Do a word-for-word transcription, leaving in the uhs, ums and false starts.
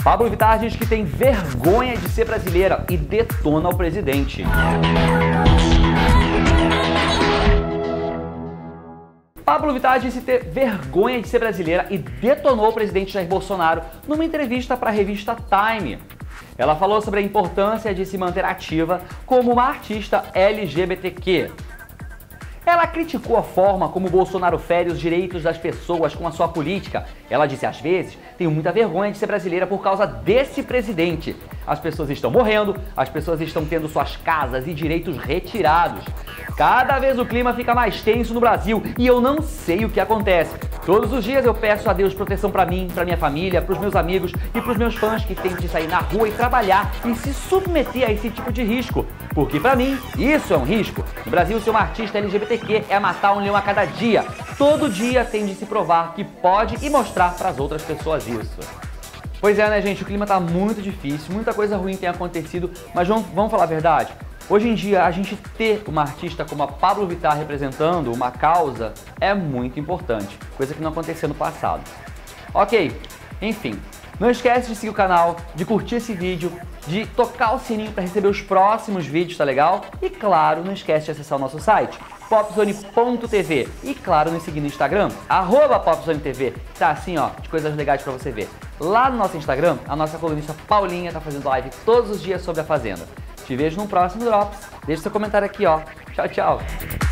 Pablo Vittar diz que tem vergonha de ser brasileira e detona o presidente. Pablo Vittar disse ter vergonha de ser brasileira e detonou o presidente Jair Bolsonaro numa entrevista para a revista Time. Ela falou sobre a importância de se manter ativa como uma artista L G B T Q. Ela criticou a forma como Bolsonaro fere os direitos das pessoas com a sua política. Ela disse, às vezes, tenho muita vergonha de ser brasileira por causa desse presidente. As pessoas estão morrendo, as pessoas estão tendo suas casas e direitos retirados. Cada vez o clima fica mais tenso no Brasil e eu não sei o que acontece. Todos os dias eu peço a Deus proteção pra mim, pra minha família, pros meus amigos e pros meus fãs que têm de sair na rua e trabalhar e se submeter a esse tipo de risco. Porque pra mim, isso é um risco. No Brasil, ser uma artista L G B T Q é matar um leão a cada dia. Todo dia tem de se provar que pode e mostrar pras outras pessoas isso. Pois é, né, gente? O clima tá muito difícil, muita coisa ruim tem acontecido, mas vamos, vamos falar a verdade? Hoje em dia, a gente ter uma artista como a Pablo Vittar representando uma causa é muito importante, coisa que não aconteceu no passado. Ok, enfim, não esquece de seguir o canal, de curtir esse vídeo, de tocar o sininho para receber os próximos vídeos, tá legal? E claro, não esquece de acessar o nosso site, popzone ponto tv, e claro, nos seguir no Instagram, arroba popzonetv, tá assim ó, de coisas legais para você ver. Lá no nosso Instagram, a nossa colunista Paulinha tá fazendo live todos os dias sobre a Fazenda. Te vejo no próximo Drops. Deixe seu comentário aqui, ó. Tchau, tchau.